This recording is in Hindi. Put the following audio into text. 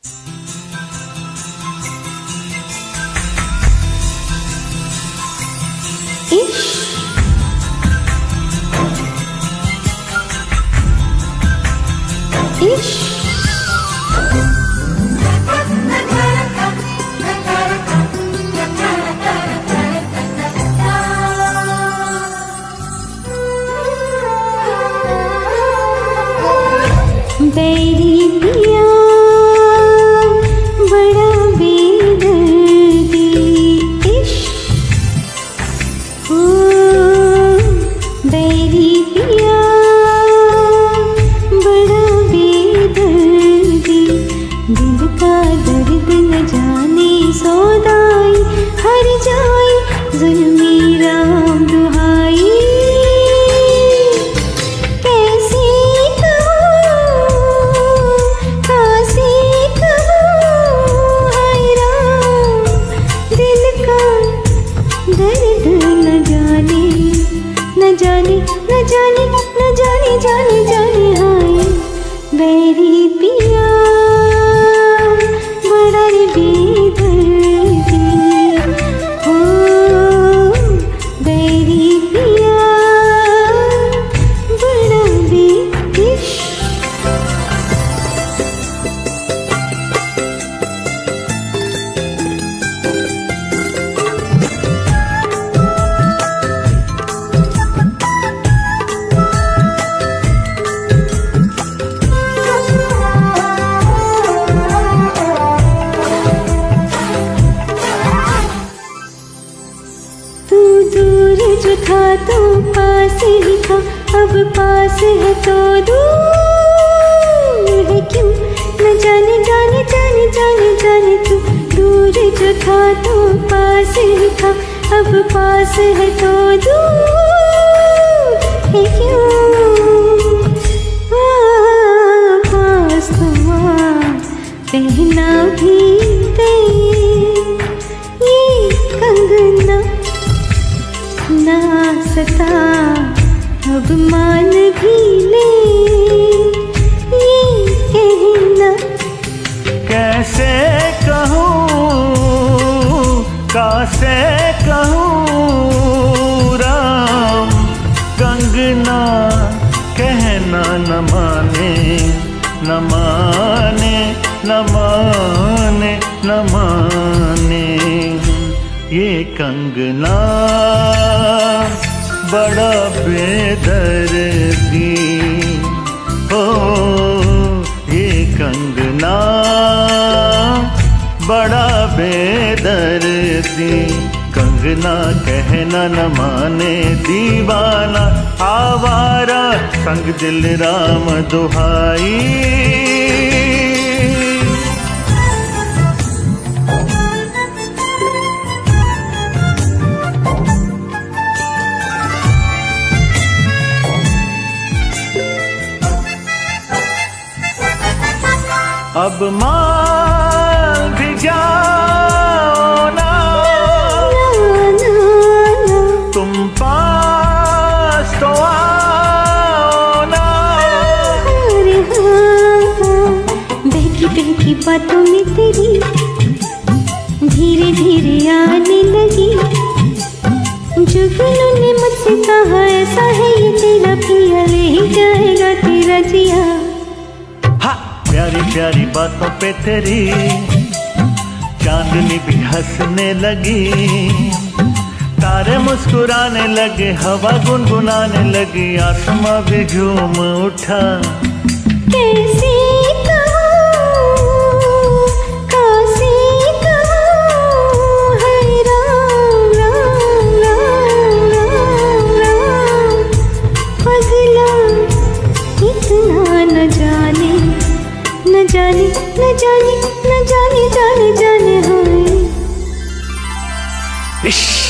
बैरी पिया बड़ा बेदर्दी, इश्क ओ बैरी पिया बड़ा बेदर्दी, दिल का दर्द न जाने सौदाई हर जाए जुल्मी राम दुहाई। जाने जाने हाय बैरी पिया बड़ा रे बेदर्दी, हो बैरी पिया बड़ा बेइश्क। जो था तो पास ही था, अब पास है तो दूर है क्यों, न जाने जाने जाने जाने जाने तू। दूर जो था तो पास ही था, अब पास है तो दूर है क्यों। पास तुम पहना भी गई ये कंगना, ना सता अब मान भी ले ये कहना। कैसे कहूँ राम कंगना, कहना न माने न माने न माने न माने। ये कंगना बड़ा बेदर्दी, ओ ये कंगना बड़ा बेदर्दी। कंगना कहना न माने दीवाना आवारा, संग दिल राम दुहाई। अब मान भी जाओ ना, तुम पास तो आओ ना। बहकी बहकी बातों में तेरी धीरे धीरे आने लगी। जुगनू ने मुझसे कहा ऐसा है ये तेरा पिया, ले ही जाएगा तेरा जिया। प्यारी प्यारी बातों पे तेरी चांदनी भी हंसने लगी। तारे मुस्कुराने लगे, हवा गुनगुनाने लगी, आसमां भी झूम उठा। कैसे न जाने जाने जाने हाय।